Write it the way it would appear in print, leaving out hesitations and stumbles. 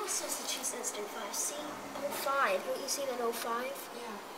else says that she's instant 5? C05. Don't you see that 05? Yeah.